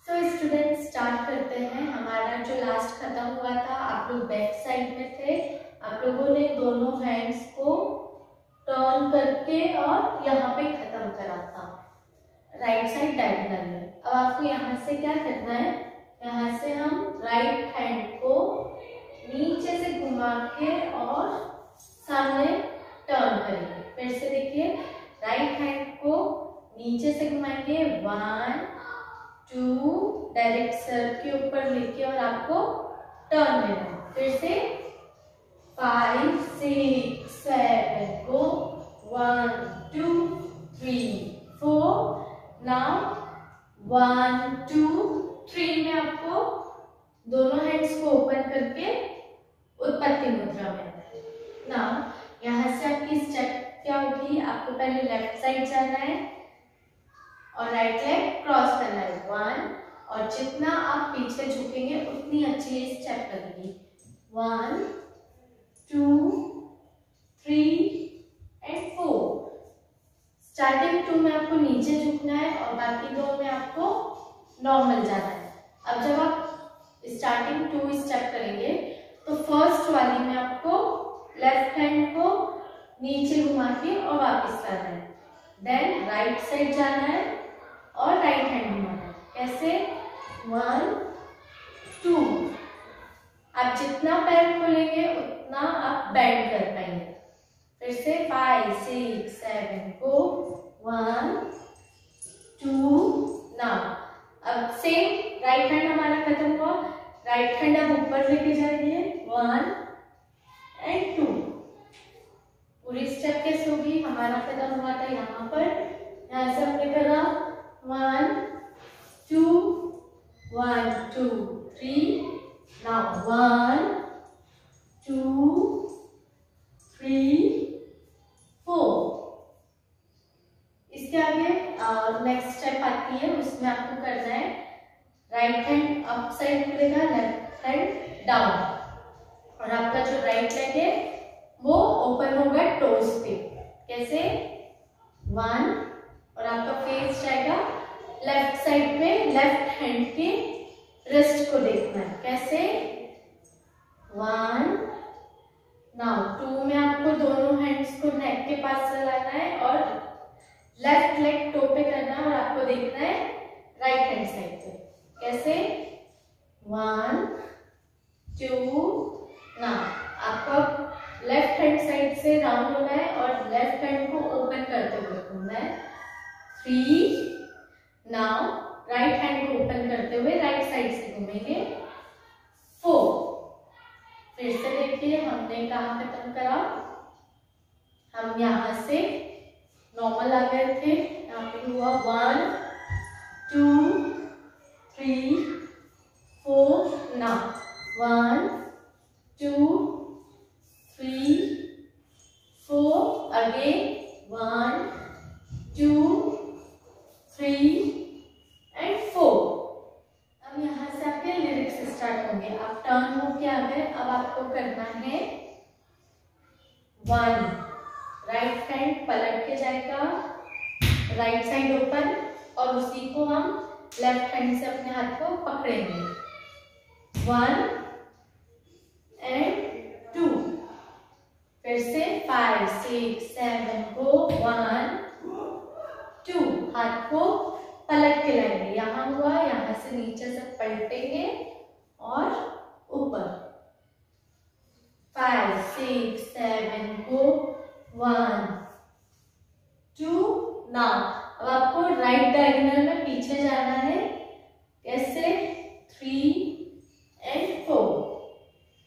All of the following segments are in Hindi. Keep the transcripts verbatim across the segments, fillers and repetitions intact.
सो स्टूडेंट स्टार्ट करते हैं। हमारा जो लास्ट खत्म हुआ था, आप लोग बैक साइड में थे, आप लोगों ने दोनों हैंड्स को टर्न करके और यहाँ पे खत्म करा था राइट साइड डायगोनल में। अब आपको यहाँ से क्या करना है, यहाँ से हम राइट हैंड को नीचे से घुमा के और सामने टर्न करेंगे। फिर से देखिए, राइट हैंड को नीचे से घुमाएंगे, वन टू, डायरेक्ट सर के ऊपर लेके और आपको टर्न लेना है। फिर से five six seven go, one two three four. Now one two three में आपको दोनों हैंड्स को ओपन करके उत्पत्ति मुद्रा में। नाउ यहाँ से आपकी स्टेप क्या होगी, आपको पहले लेफ्ट साइड जाना है और राइट लेग क्रॉस करना है, वन, और जितना आप पीछे झुकेंगे उतनी अच्छी स्टेप लगेगी। One two three and four. Starting two में आपको नीचे झुकना है और बाकी दो में आपको नॉर्मल जाना है। अब जब आप स्टार्टिंग टू स्टेप करेंगे तो फर्स्ट वाली में आपको लेफ्ट हैंड को नीचे घुमा के और वापस लाना है, देन राइट साइड जाना है और राइट हैंड घुमाना है। कैसे, वन टू। आप जितना पैर खोलेंगे उतना आप बेंड कर पाएंगे। फिर से five six seven go, one two. Now अब सेम राइट हैंड हमारा खत्म हुआ, राइट हैंड आप ऊपर लेके जाएंगे, वन एंड टू। पूरी स्टेप कैसे होगी, हमारा खत्म हुआ था यहाँ पर, यहाँ से हमने करा one two, one two three. Now one two three four. इसके आगे नेक्स्ट स्टेप आती है, उसमें आपको करना है राइट हैंड अप साइड करेगा, लेफ्ट हैंड डाउन, और आपका जो राइट लेग है वो ओपन होगा टोज पे। कैसे, वन, और आपका फेस जाएगा लेफ्ट साइड पे, लेफ्ट हैंड के रिस्ट को देखना है। कैसे, वन। नाउ टू में आपको दोनों हैंड्स को नेक के पास चलाना है और लेफ्ट लेग टो पे करना है और आपको देखना है राइट हैंड साइड पे। कैसे, वन टू। नाउ आपको लेफ्ट हैंड साइड से राउंड होना है और लेफ्ट हैंड को ओपन करते हुए घूमना है, थ्री। नाउ राइट हैंड को ओपन करते हुए राइट साइड से घूमेंगे, फोर। फिर से देखिए, हमने कहाँ खत्म करा, हम यहाँ से नॉर्मल आ गए थे, यहाँ पे हुआ one two three four. Now one two three four, again one two three and four. अब यहाँ से आपके लिरिक्स स्टार्ट होंगे। आप टर्न होके आ गए, अब आपको करना है वन, राइट हैंड पलट के जाएगा, राइट साइड ओपन, और उसी को हम लेफ्ट हैंड से अपने हाथ को पकड़ेंगे, वन एंड टू। फिर से five six seven go, one two. हाथ को पलट के लाएंगे, यहाँ हुआ, यहाँ से नीचे से पलटेंगे और ऊपर, five six seven go, one two. Now अब आपको राइट डायगोनल में पीछे जाना है। कैसे, three and four,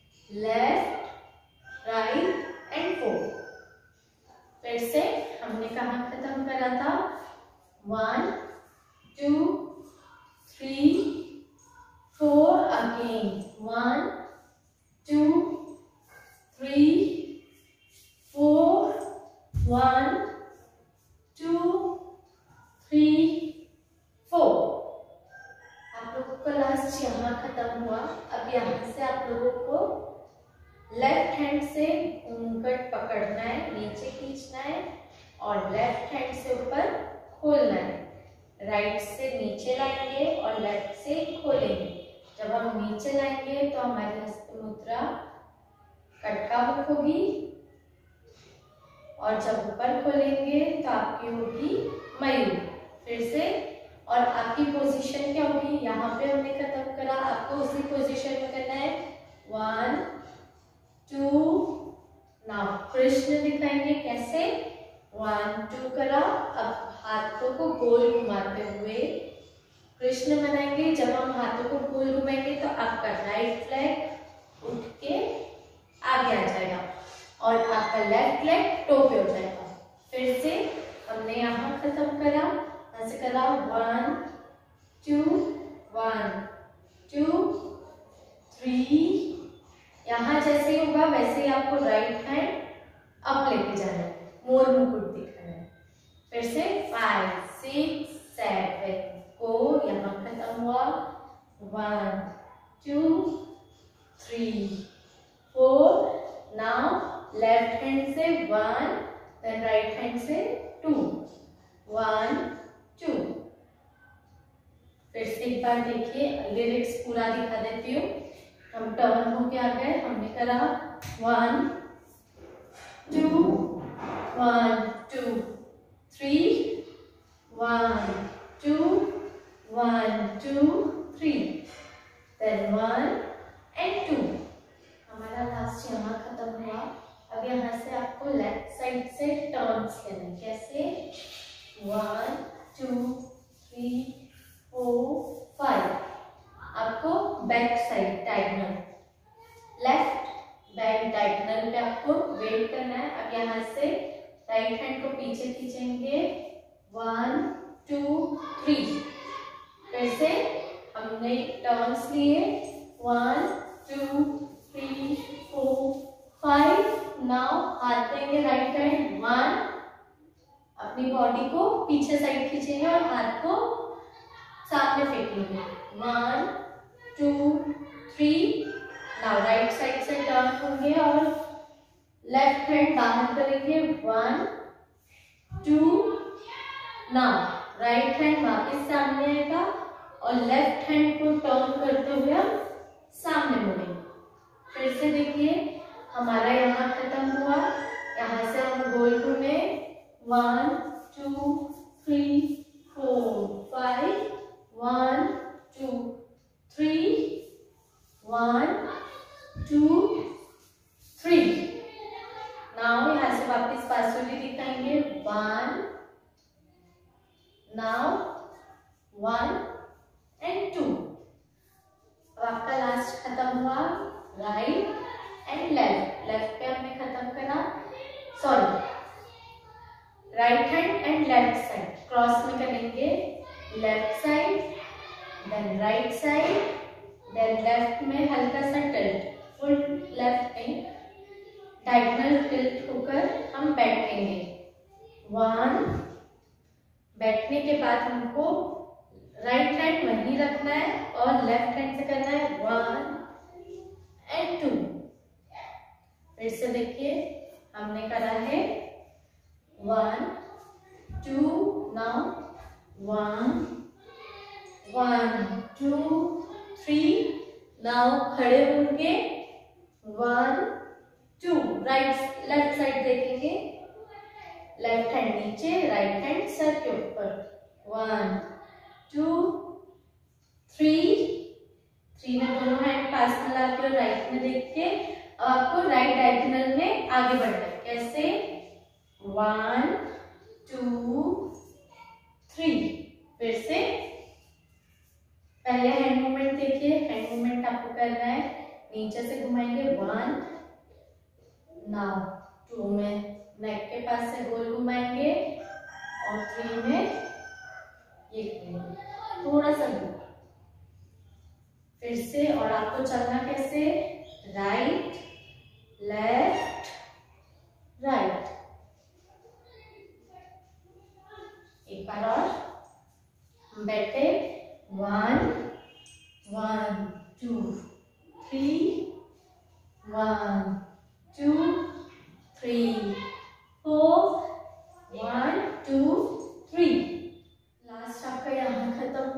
left right and four. फिर से हमने कहाँ खत्म करा था, one two three four, again one two three four, one two three four. आप लोगों का लास्ट यहाँ खत्म हुआ। अब यहाँ से आप लोगों को लेफ्ट हैंड से घूंघट पकड़ना है, नीचे खींचना है और लेफ्ट हैंड से ऊपर खोलना है। राइट से नीचे लाएंगे और लेफ्ट से खोलेंगे। जब हम नीचे लाएंगे तो हमारी हस्त मुद्रा कटका मुख होगी और जब ऊपर खोलेंगे तो आपकी होगी मयूर। फिर से, और आपकी पोजीशन क्या होगी, यहाँ पे हमने खत्म करा, आपको उसी पोजीशन में करना है। वन टू, नाउ कृष्ण दिखाएंगे कैसे, वन टू करा, अब हाथों को गोल घुमाते हुए कृष्ण बनाएंगे। जब हम हाथों को गोल घुमाएंगे तो आपका राइट लेग उठ के आगे आ जाएगा और आपका लेफ्ट लेग टो पे हो जाएगा। फिर से हमने यहाँ खत्म करा, ऐसे करा, one two, one two three. यहाँ जैसे ही होगा वैसे ही आपको राइट हैंड अप लेके जाना है, मोर मुकुट दिखाना है। फिर से फाइव सिक्स सेवन को यहाँ खत्म हुआ, one two three four. Now left hand से वन, देन राइट हैंड से टू, वन टू। फिर से एक बार देखिए, लिरिक्स पूरा दिखा देती हूँ। हम टर्न होके आ गए, हमने करा one two, one two three, one two, one two three, then one and two. हमारा लास्ट यहाँ खत्म हुआ। अब यहाँ से आपको लेफ्ट साइड से टर्न्स लेने, कैसे, one two three four five. आपको back side diagonal, left back diagonal पे आपको वेट करना है। अब यहाँ से राइट हैंड को पीछे खींचेंगे, वन टू थ्री। फिर से हमने टर्न्स लिए, one two three four five. Now हाथ देंगे राइट हैंड, वन, अपनी बॉडी को पीछे साइड खींचेंगे और हाथ को सामने फेंकेंगे, one two three. Now right side से टर्न होंगे और लेफ्ट हैंड बाहर करेंगे, one two. Now right hand वापस सामने आएगा और लेफ्ट हैंड को टर्न करते हुए हम सामने मुड़ेंगे। फिर से देखिए, हमारा यहाँ खत्म हुआ, यहाँ से हम गोल घूमे, one two three four five, one two three, one two three. Now यहाँ से वापस बांसुरी दिखाएंगे, one, now one and two. अब आपका लास्ट खत्म हुआ, राइट एंड लेफ्ट। लेफ्ट पे हमने खत्म करा, sorry right hand and left side cross में करेंगे, left side then right side, then left में हल्का सा टिल्ट, फुल लेफ्ट में डायगोनल टिल्ट होकर हम बैठेंगे, वन। बैठने के बाद हमको राइट हैंड वहीं रखना है और लेफ्ट हैंड से करना है, वन एंड टू। फिर से देखिए, हमने करा है one two, now one, one two three. Now खड़े होंगे, one two, right left side देखेंगे, लेफ्ट हैंड नीचे, राइट हैंड सर के ऊपर, वन टू थ्री। थ्री में दोनों हैंड पास में लाके और राइट में देख के आपको राइट डायगोनल में आगे बढ़ना है, कैसे, वन टू थ्री। फिर से पहले हैंड मूवमेंट देखिए, हैंड मूवमेंट आपको करना है, नीचे से घुमाएंगे, वन, नाउ टू में नेक के पास से गोल घुमाएंगे और थ्री में ये करेंगे, थोड़ा सा दूर। फिर से, और आपको चलना कैसे, राइट लेफ्ट राइट। एक बार और, हम बैठे, one, one two three, one two three four, one two three. Last आपका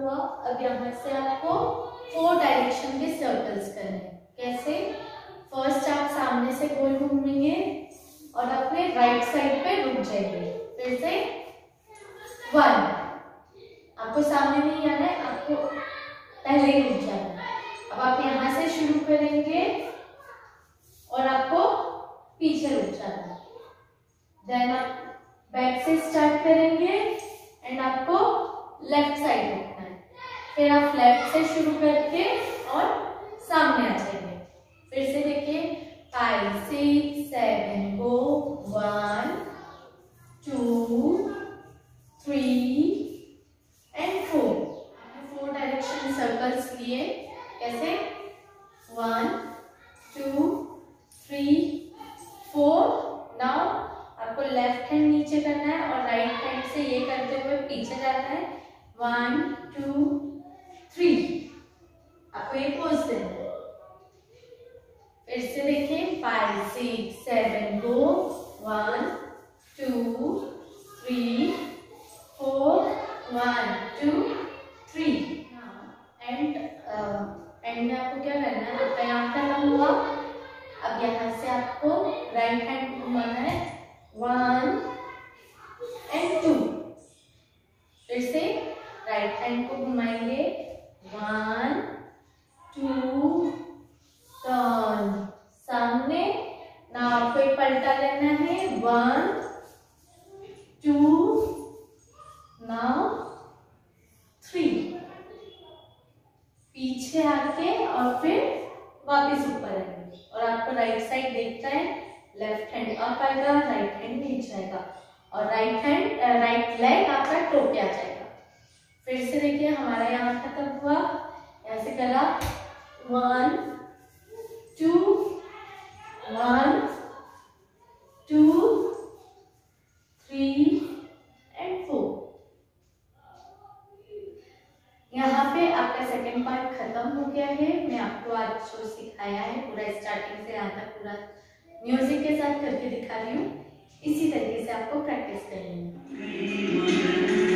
हुआ। अब यहाँ से आपको फोर डायरेक्शन के सर्कल्स करने हैं। कैसे? फर्स्ट आप सामने से गोल घूमेंगे और अपने राइट साइड पे रुक जाएंगे। फिर से वन, आपको सामने नहीं आना है, आपको पहले ही रुक जाना है। अब आप यहाँ से शुरू करेंगे और आपको पीछे रुक जाना है। देन आप बैक से स्टार्ट करेंगे एंड आपको लेफ्ट साइड रुकना है। फिर आप लेफ्ट से शुरू करके और सामने आ जाएंगे। फिर से देखिए, five six seven go, one two three and four. Four direction circles लिए। कैसे? One two three four. Now आपको लेफ्ट हैंड नीचे करना है और राइट हैंड से ये करते हुए पीछे जाना है। वन टू थ्री, आपको ये पोज देना है। फिर से देखिए, five six seven go, one two three four, one two three. And and में आपको क्या करना है? आपका यहाँ खत्म हुआ। अब यहाँ से आपको राइट हैंड घुमाना है, वन एंड टू। फिर से राइट हैंड को घुमाएंगे, वन टू, टर्न सामने। ना आपको एक पलटा लेना है, वन टू, नाउ थ्री। पीछे आके और फिर वापस ऊपर आएंगे और आपको राइट साइड देखता है, लेफ्ट हैंड अप आएगा, राइट हैंड नीचे आएगा और राइट हैंड राइट लेग आपका टो पे आ जाएगा। फिर से देखिए, हमारा यहाँ खत्म हुआ। ऐसे करा, one two, one two three and four. यहाँ पे आपका सेकेंड पार्ट खत्म हो गया है। मैं आपको आज जो सिखाया है पूरा स्टार्टिंग से यहाँ तक पूरा म्यूजिक के साथ करके दिखा रही हूँ। इसी तरीके से आपको प्रैक्टिस करनी है।